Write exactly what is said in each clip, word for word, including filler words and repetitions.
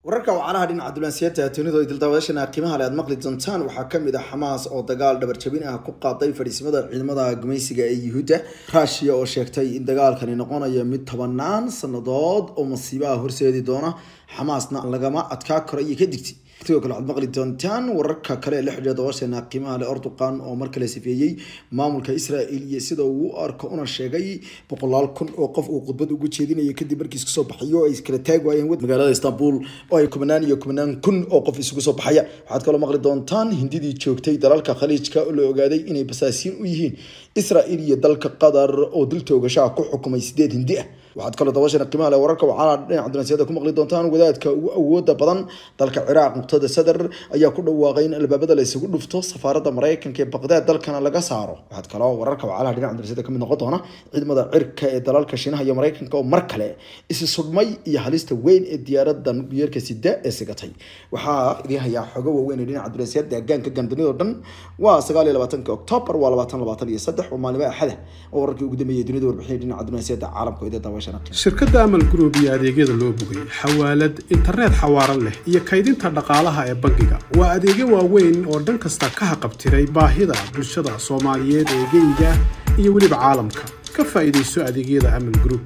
wararka wacalaha dhinaca dulansiyaadka tunidu ay daldawadashana qiimaha leh aad maqli doontaan waxaa kamid ah Xamaas oo dagaal dhabar jabin ah ku qaaday fariisimada ciidamada gumaysiga ee Yuhuudda Russia oo sheegtay in dagaalkani noqonayo mid tobanaan sanadood oo masiibo horseedi doona Xamaasna lagama adkaa koray ka digtay sidoo kale aad maqli doontaan wararka kale ee la xiriira doorashada qiimaha leh Erdogan oo markale sifeeyay maamulka Israa'iil iyo sida uu arko una sheegay boqolaal kun oo qof uu khudbad ugu jeedinayay kadib markii isku soo baxayo ay iskala taag waayeen magaalada Istanbul oo ay kumanaan iyo kumanaan kun oo qof isugu soo baxaya waxaad kale maqli doontaan hindidii joogtay dalalka khaliijka oo la ogaaday inay basaasiin u yihiin Israa'iil iyo dalka Qatar oo dil toogasho ku xukumay sideed hindi ah waxaad kale doorashada qiimaha leh wararka waxaa dhinaca dunaasiyada ku maqli doontaan wadaadka ugu awoodda badan dalka Ciraaq muqtada sadar ayaa ku dhawaaqay in albaabada la isugu dhufto safaaradda Mareykanka ee Baghdad dalkana laga saaro waxaad kale wararka waxaa dhinaca dunaasiyada kamid noqon doona ciidamada cirka ee dalalka Shiinaha iyo Mareykanka oo mar kale isu sudmay iyo halista weyn ee diyaaradda nukliyeerka sida ee sigatay waxaa idin haya xogo waaweyn ee dhinaca dunaasiyada deegaanka gandanido dhan waa sagaal iyo labaatan Oktoobar waa labaatan labaatan iyo saddex oo maalmo axad oo wararkii ugu dambeeyay dunida warbixin dhinaca dunaasiyada caalamka ee shirkadda Amal Group iyo adeegyada loo bogay xawaalad internet xawaaran leh iyo kaydinta dhaqaalaha ee bangiga waa adeegyo waaweyn oo dhan kasta ka haqabtiray baahida bulshada Soomaaliyeed ee geeyiga iyo waliba caalamka ka faa'iideyso adeegyada Amal Group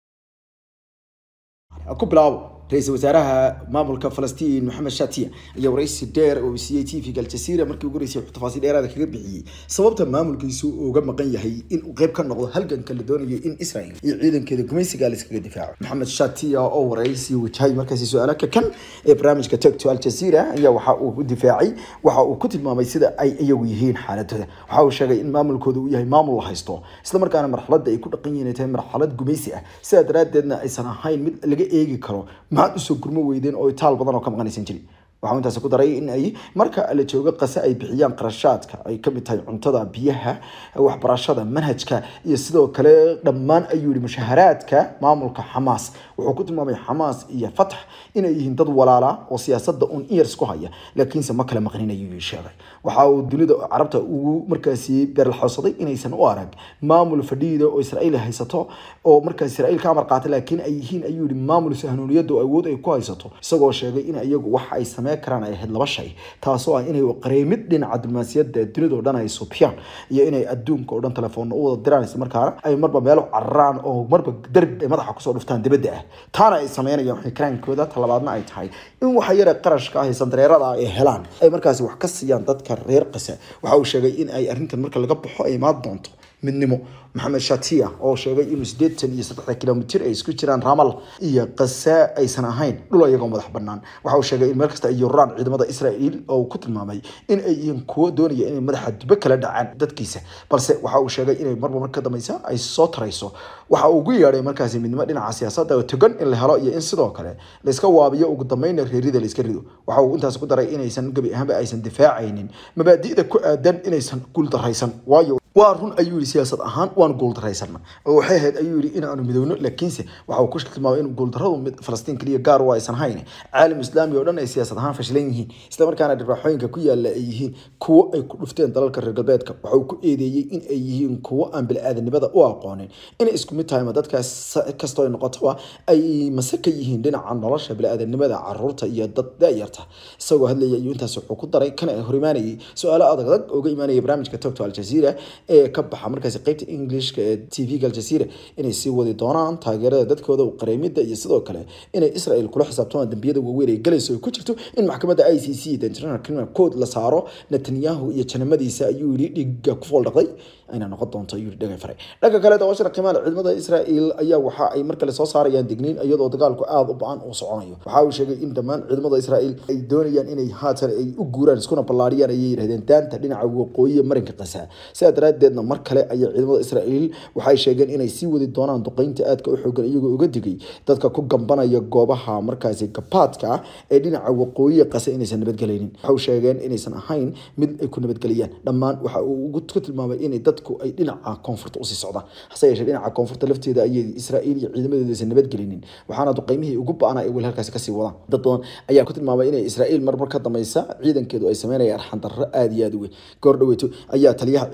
ku bilaabo رئيس وزراء ماملك فلسطين محمد شاتية iyo رئيس دير oo C T V Al Jazeera markii ugu horeysay tafaasiil dheeraad kaga bixiyay sababta maamulkiisu uga maqan yahay in uu qayb ka noqdo halganka la doonayo in Israa'iil iyo ciidankeeda gumaysiga la iskaga difaaco Maxamed Shatiya oo waraysi wajahay markaasi su'aalo ka kan ee barnaamijka Talk to Al Jazeera ayaa waxa uu u difaacay waxa uu ku tilmaamay sida ay iyagu yihiin xaaladooda waxa uu sheegay in maamulkoodu uu yahay maamul haysto isla markaana marxaladda ay ku dhaqan yihiin tahay marxalad gumaysi ah sida daraadeedna aysan ahayn mid laga eegi karo maxaad u soo gurmo weydeen oo taal badan oo ka maqanaysan jirin waxaan intaas ku daray in ay marka la joogo qasa ay bixiyaan qarashaadka ay ka mid tahay cuntada biyaha waxbarashada manhajka iyo sidoo kale dhammaan ayuu yiri mushaharaadka maamulka Xamaas wuxuu ku tilmaamay Xamaas iyo Fatah inay yihiin dad walaala oo siyaasadda un years ku haya laakiinse ma kala maqninayo sheegay waxa uu dunida carabta ugu markaasi beerlaxoosaday inaysan u arag maamul fadhiida oo Israa'iil haysato oo markaas Israa'iil ka amar qaatay laakiin ay yihiin ayuu yiri maamul sahnuuniyadu awood ay ku haysato isagoo sheegay in iyagu wax ay sameeyaan karaan ay had laba shay taasoo ah inay qareemid dhinaca diblomaasiyadda dunida oo dhan ay subiyaan iyo inay adduunka oo dhan telefoon u wada diraan isla markaana ay marba meel carraan oo marba darbi madaxa ku soo dhuftaan dibadda ah taana ay sameynayaan xikaankooda talabaadna ay tahay in waxa yara qarashka ah sandareerada ay helaan ay markaas wax ka siiyaan dadka reer qasa waxa uu sheegay in ay arrintan marka laga baxo ay maad doonto midnimo Maxamed Shatiya oo sheegay in sideetan iyo saddex kiiloomitir ay isku jiraan Ramal iyo Qasa aysan ahayn dhul ayaga madax banaan waxa uu sheegay in meel kasta ay yuraan ciidamada Israa'iil oo ku tilmaamay in ay yihiin kuwa doonaya in madaxa dib kala dhacaan dadkiisa balse waxa uu sheegay in marba marka dambaysa ay soo tarayso waxa uu ugu yeeray markaasi midnimo dhinaca siyaasadda oo togan in la helo iyo in sidoo kale la iska waabiyo ugu dambeyn reerida la iska rido waxa uu intaas ku daray inaysan gabi ahaanba aysan difaacaynin mabaadi'da ku aadan inaysan guul daraysan waayo waa run ayuu yiri siyaasad ahaan waan gool daraysanna oo waxay ahayd ayuu yiri in aanu midowno laakiinse waxa uu ku tilmaamay in gool darradu mid Falastiin kaliya gaar waa aysan hayn caalam islaami oo dhan ay siyaasad ahaan fashilan yihiin isla markaana dhibaaxooyinka ku yaala ay yihiin kuwo ay ku dhufteen dalalka reer galbeedka waxa uu ku eedeeyay in ay yihiin kuwo aan bilaadanimada u aqoonin in isku mid tahay dadkaas kasto ay noqoto ay masaka yihiin dhinaca nolosha bilaadanimada carruurta iyo dad daayarta isagoo hadlayay ayuu intaas wuxuu ku daray kana horimaanayay su'aalo adag adag oo ga imaanaya barnaamijka Talk to Al Jazeera ee ka baxa markaas qaybta Englishka ee T V Al Jazeera inay sii wadi doonaan taageerada dadkooda u qareemida iyo sidoo kale inay Israa'iil kula xisaabtamaan dambiyada waaweyn ee galayso ku jirto in maxkamadda I C C the International Criminal Court la saaro Netanyahu iyo janamadiisa ayuu yiri dhiga ku foldaqay ayna noqon doonto yiri dhaga faray dhaga kale doorashada qiimaha ciidamada Israa'iil ayaa waxa ay markale soo saarayaan digniin iyadoo dagaalku aad u baan u soconayo waxa uu sheegay in dhammaan ciidamada Israa'iil ay doonayaan inay haatan ay u guuraan iskuna ballaariyaan ay yiraahdeen daanta dhinaca waqooyi marinka Qasa sida daraadeedna mar kale ay ciidamada Israa'iil waxay sheegeen inay sii wadi doonaan duqeynta aadka u xoogan iyagoo uga digay dadka ku gambanaya goobaha markaasi gabaadka ee dhinaca waqooyi Qasa inaysan nabadgelin waxa sheegeen inaysan ahayn mid ay ku nabadgeliyaan dhammaan waxa uu ugu tilmaamay in dadku ay dhinaca koonfurta u sii socdaan hase yeeshee dhinaca koonfurta lafteeda ay Israa'iil iyo ciidamadeedu aysan nabadgelin waxaana duqeymihii ugu ba'ana ay wal halkaas ka sii wadaan dad badan ayaa ku tilmaamay in Israa'iil marbar ka dambaysa ciidankeedu ay sameynayaan arxan darro aad iyo aad u weyn goor dhaweeto ayaa taliyaha ciidanka qalabka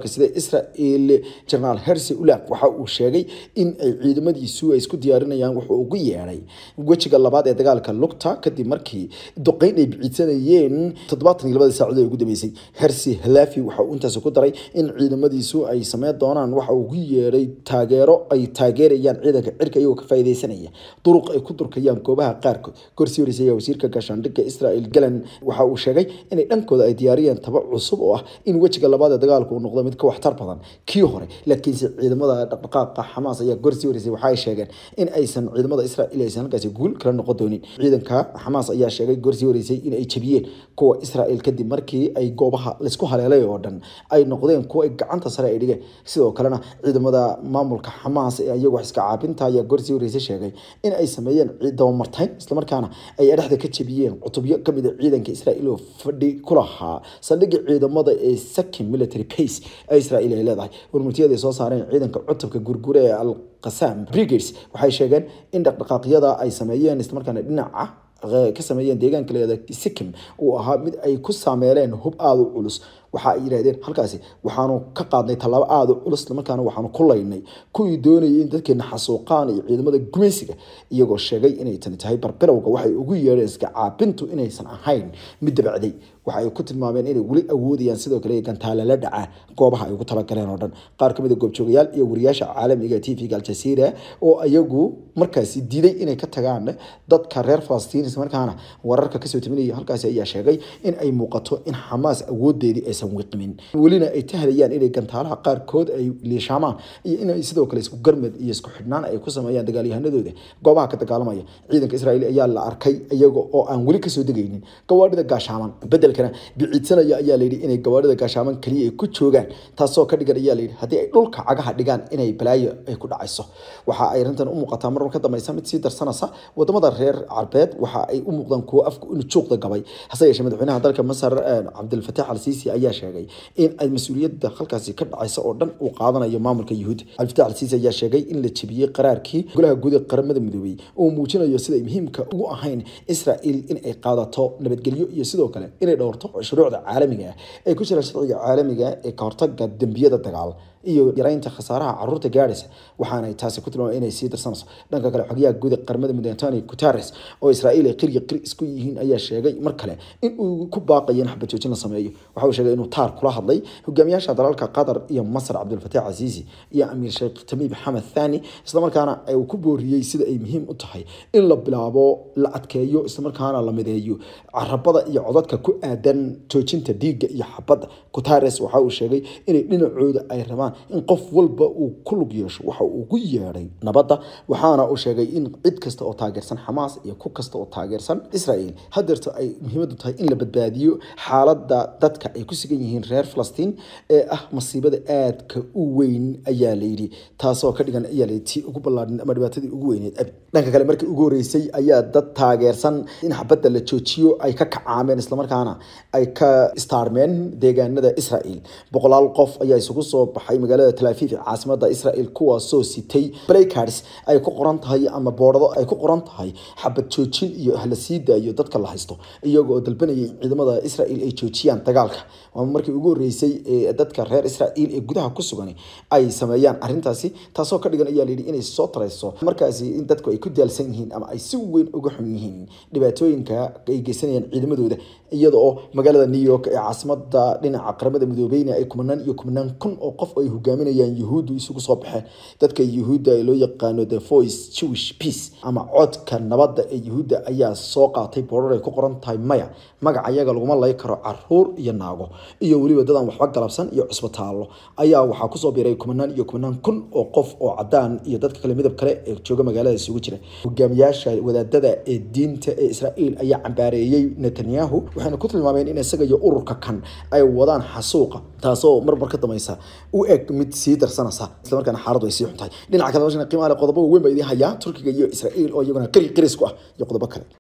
qalabka sida Israel General Hersi Ulaf waxa uu sheegay in ay ciidamadiisu ay isku diyaarinayaan wuxuu ugu yeeray wajiga labaad ee dagaalka lugta kadib markii duqeyn ay bixinayeen toddobaatan iyo laba saacadood ay ugu dambeysay. Hersi Halafi waxa uu intaas ku daray in ciidamadiisu ay sameeyaan doonaan waxa uu ugu yeeray taageero ay taageerayaan ciidanka cirka iyagoo ka faa'iideysanaya duruq ay ku durkayaan goobaha qaarkood. Korsi wareysay wasiirka gaashaandhigga Israel Galan waxa uu sheegay in ay dhankooda ay diyaariyeen taba cusub oo ah in wajiga labaad ee dagaalku uu noqdo mid ka waxtar badan kii hore, laakiin ciidamada dhaqdhaqaaqa Hamas ayaa Korsi wareysay waxa ay sheegeen in aysan ciidamada Israel aysan halkaas guul kala noqon doonin. ciidanka Hamas ayaa sheegay Korsi wareysay in ay jabiyeen kuwa Israel kadib markii ay goobaha la isku haleelay oo dhan ay noqdeen kuwa ay gacanta sare ay dhigeen. sidoo kalena ciidamada maamulka Hamas ee iyagu iska caabinta ayaa Korsi wareysay sheegay in ay sameeyeen ciidamo martayn isla markaana ay dhexda ka jabiyeen cutubyo kamid ah ciidanka Israel oo fadhi ku lahaa saldhigga ciidamada ee Second Military Base ee Israel ay leedahay. warmutiyada soo saareen ciidanka cutubka gurgure ee Al-Qassam Brigades waxay sheegeen in dhaqdhaqaaqyada ay sameeyeen isla markaana dhinaca ka sameeyeen deegaanka leeyahay Sikkim uu ahaa mid ay ku saameeyeen hub aad u culus. waxa ay yiraahdeen halkaasi waxaanu ka qaadnay talaabo aad u culus markaana waxaanu ku laynay kuwii doonayay in dadkeena xasuuqaan iyo ciidamada gumeysiga iyagoo sheegay inay tan tahay barbilowga waxay ugu yeereen iska caabintu inaysan ahayn mid dabacday. waxa ay ku tilmaameen inay wali awoodayaan sidoo kale gantaale la dhaca goobaha ay ugu talagaleen oo dhan. qaar kamid ah goobjoogayaal iyo wariyaasha caalamiga T V Al Jazeera oo ayagu markaasi diiday inay ka tagaan dadka reer Falastiin isla markaana wararka ka soo timinaya halkaasi ayaa sheegay in ay muuqato in Hamas awoodeedii ay wiqimin walina ay tahlayaan inay gantaalaha qaarkood ay leeshamaan iyo in ay sidoo kale isku garmad iyo isku xidhnaan ay ku sameeyaan dagaalyahanadooda goobaha ka dagaalamaya. ciidanka Israel ayaa la arkay iyaga oo aan wali ka soo degaynin gawaadhida gaashaaman bedelkana biciidsanaya ayaa la yiri inay gawaadhida gaashaaman kaliya ay ku joogaan taasoo ka dhigan ayaa la yiri hadii ay dhulka cagaha dhigaan inay balaayo ay ku dhacayso. waxa ay arintan u muuqataa mar ka dambaysa mid sii darsanaysa wadamada reer Carbeed waxa ay u muuqdaan kuwa afku in juuqda gabay. hase yeeshee madaxweynaha dalka Masar Abdel Fattah al-Sisi ayaa sheegay in ay mas'uuliyadda halkaasi ka dhacaysa oo dhan uu qaadanayo maamulka Yuhuud. Al-Fattah al-Sisi ayaa sheegay in la jabiyay qaraarkii golaha guud ee qaramada midoobay oo muujinayo sida ay muhiimka ugu ahayn Israel in ay qaadato nabadgelyo iyo sidoo kale inay dhowrto shuruucda caalamiga ah ee ku jira sharciga caalamiga ee ka hortagga dambiyada dagaal iyo yaraynta khasaaraha carruurta gaaraysa. waxaana ay taasi ku tilmaameen inay sii darsanayso. dhanka kale xogayaha guud ee qaramada midoobay Antonio Guterres oo Israel ay qiriyo qir isku yihiin ayaa sheegay mar kale in uu ku baaqayo in xabad joojin la sameeyo. waxa uu sheegay inuu taar kula hadlay hogaamiyaasha dalalka Qatar iyo Masar Abdel Fattah al-Sisi iyo Amir Sheikh Tamim Hamad Thani isla markaana ay ku booriyay sida ay muhiim u tahay in la bilaabo la adkeeyo isla markaana la mideeyo carabada iyo codadka ku aadan joojinta dhiigga iyo xabadda. Guterres waxa uu sheegay in dhinacooda ay rabaan in qof walba uu ku lug yeesho waxa uu ugu yeeray nabadda. waxaana uu sheegay in cid kasta oo taageersan Hamas iyo ku kasta oo taageersan Israel hadeerto ay muhiimadu tahay in la badbaadiyo xaaladda dadka ay ku sugan yihiin reer Falastiin ee ah masiibada aadka u weyn ayaa la yiri taasoo ka dhigan ayaa la tii ugu ballaaran ama dhibaatadii ugu weyneed. dhanka kale markii ugu horeysay ayaa dad taageersan in xabadda la joojiyo ay ka kacaameen isla markaana ay ka istaarmeen deegaanada Israel. boqolaal qof ayaa isugu soo baxay magaalada Tel Aviv caasimada Israel kuwaasoo sitay placards ay ku qoran tahay ama boorado ay ku qoran tahay xabad joojin iyo ahla siida iyo dadka la haysto iyagoo dalbanayay ciidamada Israel ay joojiyaan dagaalka. waa markii ugu horeysay ee dadka reer Israel ee gudaha ku sugan ay sameeyaan arintaasi taasoo ka dhigan ayaa la yiri inay soo tarayso markaasi in dadku ay ku daalsan yihiin ama ay si weyn uga xun yihiin dhibaatooyinka ay geysanayaan ciidamadooda iyadoo magaalada New York ee caasimada dhinaca qaramada midoobay ay kumanaan iyo kumanaan kun oo qof ay hogaaminayaan Yuhuud isugu soo baxeen. dadka Yuhuudda ee loo yaqaano The Voice Jewish Peace ama codka nabadda ee Yuhuudda ayaa soo qaatay boorar ay ku qoran tahay maya magaca iyaga laguma lay karo carruur iyo naago iyo waliba dadaan waxba galabsan iyo cusbitaalo ayaa waxa ku soo biiray kumanaan iyo kumanaan kun oo qof oo cadaan iyo dadka kale midab kale ee jooga magaalada isugu jira. hogaamiyaasha wadaadada ee diinta ee Israel ayaa cambaareeyay Netanyahu waxaana ku tilmaameen in isaga iyo ururka kan ay wadaan xasuuqa taasoo marmar ka dameysa u eg mid sii darsanaysa isla markaana xaaladu ay sii xuntahay. dhinaca kale qiimaha qodobo weyn bay idin hayaan Turkiga iyo Israel oo iyaguna qiri qiris ku ah iyo qodobo kale.